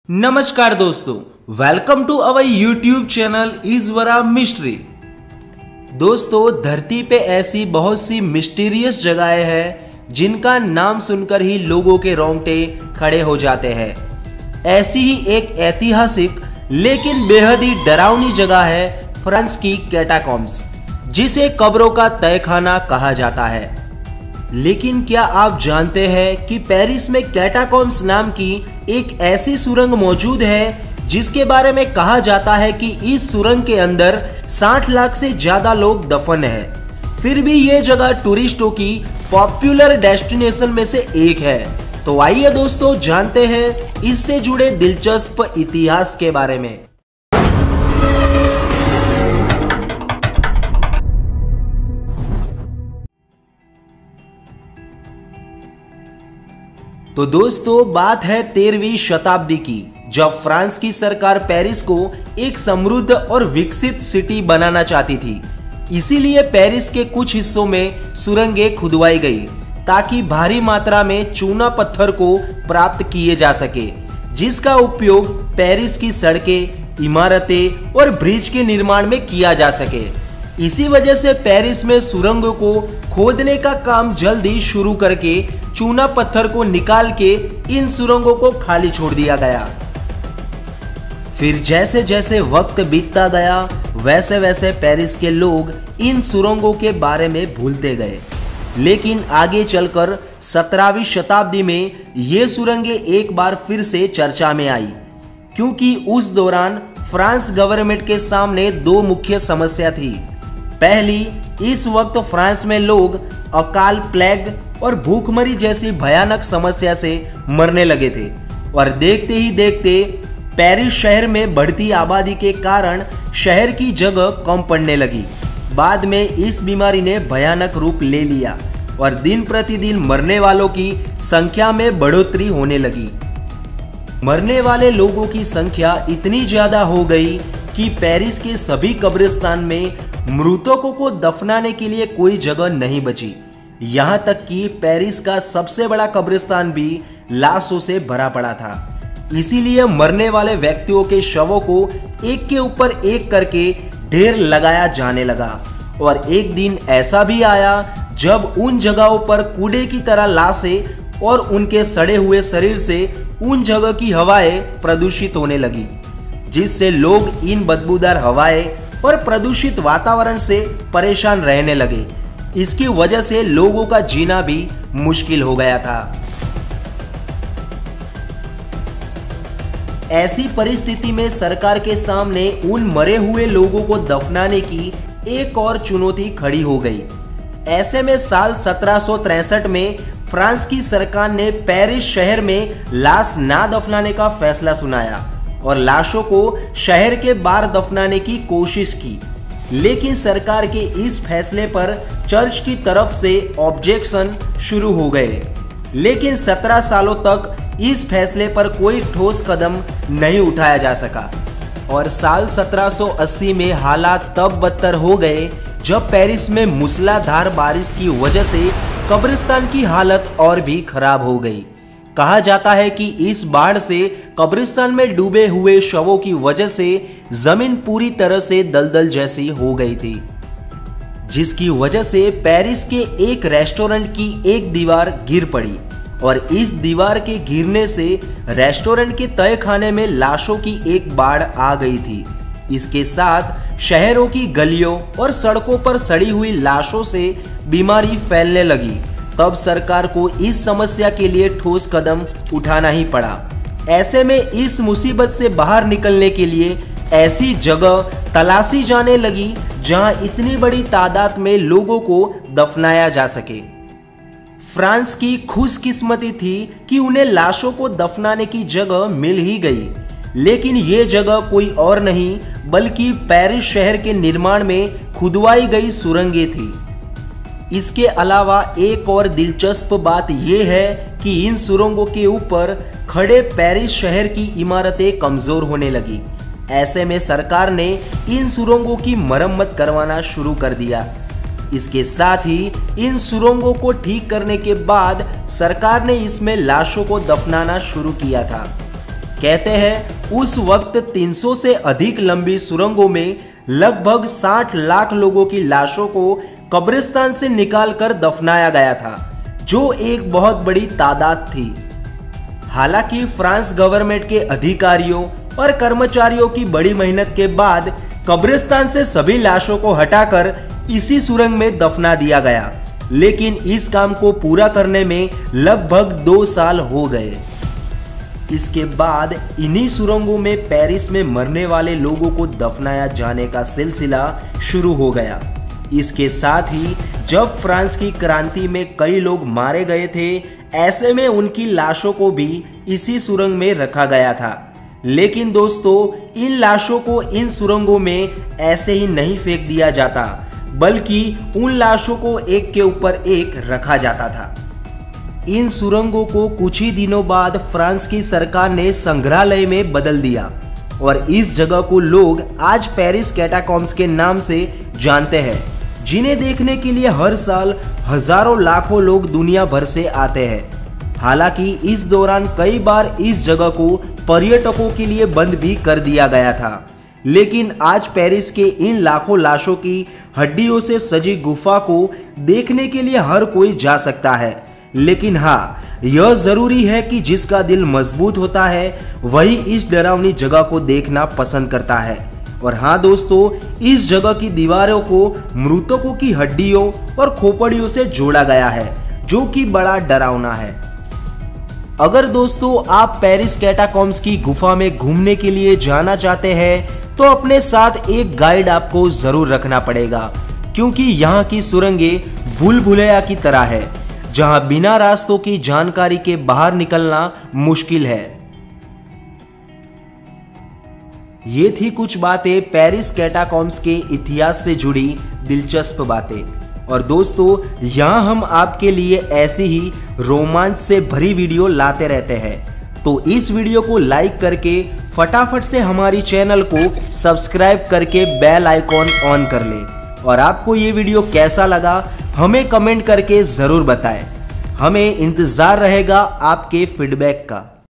नमस्कार दोस्तों, welcome to our YouTube channel Ishwara mystery. दोस्तों, धरती पे ऐसी बहुत सी मिस्टीरियस जगहें हैं जिनका नाम सुनकर ही लोगों के रोंगटे खड़े हो जाते हैं। ऐसी ही एक ऐतिहासिक लेकिन बेहद ही डरावनी जगह है फ्रांस की कैटाकॉम्ब्स, जिसे कब्रों का तहखाना कहा जाता है। लेकिन क्या आप जानते हैं कि पेरिस में कैटाकॉम्ब्स नाम की एक ऐसी सुरंग मौजूद है जिसके बारे में कहा जाता है कि इस सुरंग के अंदर 60 लाख से ज्यादा लोग दफन हैं। फिर भी ये जगह टूरिस्टों की पॉपुलर डेस्टिनेशन में से एक है। तो आइए दोस्तों, जानते हैं इससे जुड़े दिलचस्प इतिहास के बारे में। तो दोस्तों, बात है 13वीं शताब्दी की, जब फ्रांस की सरकार पेरिस को एक समृद्ध और विकसित सिटी बनाना चाहती थी। इसीलिए पेरिस के कुछ हिस्सों में सुरंगें खुदवाई गई ताकि भारी मात्रा में चूना पत्थर को प्राप्त किए जा सके, जिसका उपयोग पेरिस की सड़कें, इमारतें और ब्रिज के निर्माण में किया जा सके। इसी वजह से पेरिस में सुरंगों को खोदने का काम जल्दी शुरू करके चूना पत्थर को निकाल के इन सुरंगों को खाली छोड़ दिया गया। फिर जैसे जैसे वक्त बीतता गया, वैसे वैसे पेरिस के लोग इन सुरंगों के बारे में भूलते गए। लेकिन आगे चलकर 17वीं शताब्दी में ये सुरंगें एक बार फिर से चर्चा में आई, क्योंकि उस दौरान फ्रांस गवर्नमेंट के सामने दो मुख्य समस्या थी। पहली, इस वक्त फ्रांस में लोग अकाल, प्लेग और भूखमरी जैसी भयानक समस्या से मरने लगे थे, और देखते ही देखते पेरिस शहर में बढ़ती आबादी के कारण शहर की जगह कम पड़ने लगी। बाद में इस बीमारी ने भयानक रूप ले लिया और दिन प्रतिदिन मरने वालों की संख्या में बढ़ोतरी होने लगी। मरने वाले लोगों की संख्या इतनी ज्यादा हो गई कि पेरिस के सभी कब्रिस्तान में मृतकों को दफनाने के लिए कोई जगह नहीं बची। यहाँ तक कि पेरिस का सबसे बड़ा कब्रिस्तान भी लाशों से भरा पड़ा था। इसीलिए मरने वाले व्यक्तियों के शवों को एक के ऊपर एक करके ढेर लगाया जाने लगा। और एक दिन ऐसा भी आया जब उन जगहों पर कूड़े की तरह लाशें और उनके सड़े हुए शरीर से उन जगह की हवाएं प्रदूषित होने लगी, जिससे लोग इन बदबूदार हवाएं और प्रदूषित वातावरण से परेशान रहने लगे। इसकी वजह से लोगों का जीना भी मुश्किल हो गया था। ऐसी परिस्थिति में सरकार के सामने उन मरे हुए लोगों को दफनाने की एक और चुनौती खड़ी हो गई। ऐसे में साल 1763 में फ्रांस की सरकार ने पेरिस शहर में लाश ना दफनाने का फैसला सुनाया और लाशों को शहर के बाहर दफनाने की कोशिश की। लेकिन सरकार के इस फैसले पर चर्च की तरफ से ऑब्जेक्शन शुरू हो गए। लेकिन 17 सालों तक इस फैसले पर कोई ठोस कदम नहीं उठाया जा सका, और साल 1780 में हालात तब बदतर हो गए जब पेरिस में मूसलाधार बारिश की वजह से कब्रिस्तान की हालत और भी खराब हो गई। कहा जाता है कि इस बाढ़ से कब्रिस्तान में डूबे हुए शवों की वजह से जमीन पूरी तरह से दलदल जैसी हो गई थी, जिसकी वजह से पेरिस के एक रेस्टोरेंट की एक दीवार गिर पड़ी, और इस दीवार के गिरने से रेस्टोरेंट के तहखाने में लाशों की एक बाढ़ आ गई थी। इसके साथ शहरों की गलियों और सड़कों पर सड़ी हुई लाशों से बीमारी फैलने लगी। तब सरकार को इस समस्या के लिए ठोस कदम उठाना ही पड़ा। ऐसे में इस मुसीबत से बाहर निकलने के लिए ऐसी जगह तलाशी जाने लगी जहां इतनी बड़ी तादाद में लोगों को दफनाया जा सके। फ्रांस की खुशकिस्मती थी कि उन्हें लाशों को दफनाने की जगह मिल ही गई। लेकिन ये जगह कोई और नहीं बल्कि पेरिस शहर के निर्माण में खुदवाई गई सुरंगें थी। इसके अलावा एक और दिलचस्प बात यह है कि इन सुरंगों के ऊपर खड़े पेरिस शहर की इमारतें कमजोर होने लगी। ऐसे में सरकार ने इन सुरंगों की मरम्मत करवाना शुरू कर दिया। इसके साथ ही इन सुरंगों को ठीक करने के बाद सरकार ने इसमें लाशों को दफनाना शुरू किया था। कहते हैं उस वक्त 300 से अधिक लंबी सुरंगों में लगभग 60 लाख लोगों की लाशों को कब्रिस्तान से निकालकर दफनाया गया था, जो एक बहुत बड़ी तादाद थी। हालांकि फ्रांस गवर्नमेंट के अधिकारियों और कर्मचारियों की बड़ी मेहनत के बाद कब्रिस्तान से सभी लाशों को हटाकर इसी सुरंग में दफना दिया गया, लेकिन इस काम को पूरा करने में लगभग 2 साल हो गए। इसके बाद इन्हीं सुरंगों में पेरिस में मरने वाले लोगों को दफनाया जाने का सिलसिला शुरू हो गया। इसके साथ ही जब फ्रांस की क्रांति में कई लोग मारे गए थे, ऐसे में उनकी लाशों को भी इसी सुरंग में रखा गया था। लेकिन दोस्तों, इन लाशों को इन सुरंगों में ऐसे ही नहीं फेंक दिया जाता, बल्कि उन लाशों को एक के ऊपर एक रखा जाता था। इन सुरंगों को कुछ ही दिनों बाद फ्रांस की सरकार ने संग्रहालय में बदल दिया और इस जगह को लोग आज पेरिस कैटाकॉम्स के नाम से जानते हैं, जिन्हें देखने के लिए हर साल हजारों लाखों लोग दुनिया भर से आते हैं। हालांकि इस दौरान कई बार इस जगह को पर्यटकों के लिए बंद भी कर दिया गया था, लेकिन आज पेरिस के इन लाखों लाशों की हड्डियों से सजी गुफा को देखने के लिए हर कोई जा सकता है। लेकिन हाँ, यह जरूरी है कि जिसका दिल मजबूत होता है वही इस डरावनी जगह को देखना पसंद करता है। और हाँ दोस्तों, इस जगह की दीवारों को मृतकों की हड्डियों और खोपड़ियों से जोड़ा गया है, जो कि बड़ा डरावना है। अगर दोस्तों आप पेरिस कैटाकॉम्स की गुफा में घूमने के लिए जाना चाहते हैं तो अपने साथ एक गाइड आपको जरूर रखना पड़ेगा, क्योंकि यहाँ की सुरंगें भूल भुलैया की तरह है, जहां बिना रास्तों की जानकारी के बाहर निकलना मुश्किल है। ये थी कुछ बातें पेरिस कैटाकॉम्स के इतिहास से जुड़ी दिलचस्प बातें। और दोस्तों, यहाँ हम आपके लिए ऐसी ही रोमांच से भरी वीडियो लाते रहते हैं, तो इस वीडियो को लाइक करके फटाफट से हमारी चैनल को सब्सक्राइब करके बेल आइकॉन ऑन कर लें। और आपको ये वीडियो कैसा लगा हमें कमेंट करके जरूर बताएं। हमें इंतजार रहेगा आपके फीडबैक का।